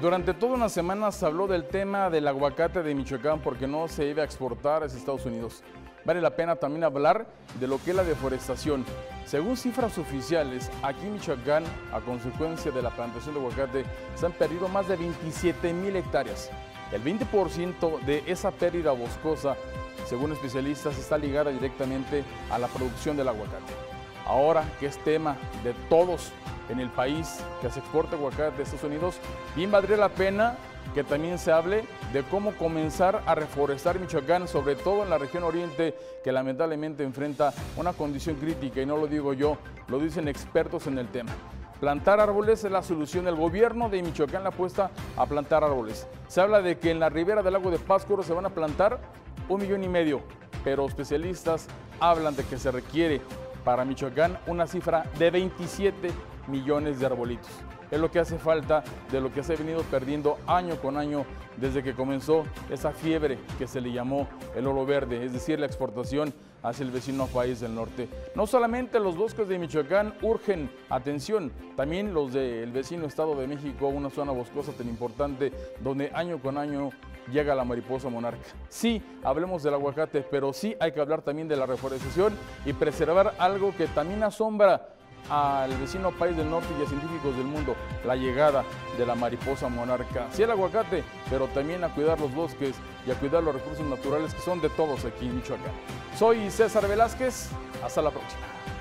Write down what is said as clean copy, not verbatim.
Durante toda una semana se habló del tema del aguacate de Michoacán porque no se iba a exportar hacia Estados Unidos. Vale la pena también hablar de lo que es la deforestación. Según cifras oficiales, aquí en Michoacán, a consecuencia de la plantación de aguacate, se han perdido más de 27,000 hectáreas. El 20% de esa pérdida boscosa, según especialistas, está ligada directamente a la producción del aguacate. Ahora que es tema de todos en el país que se exporta aguacate de Estados Unidos, bien valdría la pena que también se hable de cómo comenzar a reforestar Michoacán, sobre todo en la región oriente, que lamentablemente enfrenta una condición crítica, y no lo digo yo, lo dicen expertos en el tema. Plantar árboles es la solución. El gobierno de Michoacán le apuesta a plantar árboles. Se habla de que en la ribera del lago de Pátzcuaro se van a plantar 1,5 millones, pero especialistas hablan de que se requiere para Michoacán una cifra de 27 millones de arbolitos. Es lo que hace falta, de lo que se ha venido perdiendo año con año desde que comenzó esa fiebre que se le llamó el oro verde, es decir, la exportación hacia el vecino país del norte. No solamente los bosques de Michoacán urgen atención, también los del vecino Estado de México, una zona boscosa tan importante donde año con año llega la mariposa monarca. Sí, hablemos del aguacate, pero sí hay que hablar también de la reforestación y preservar algo que también asombra al vecino país del norte y a científicos del mundo: la llegada de la mariposa monarca. Sí, el aguacate, pero también a cuidar los bosques y a cuidar los recursos naturales que son de todos aquí en Michoacán. Soy César Velázquez, hasta la próxima.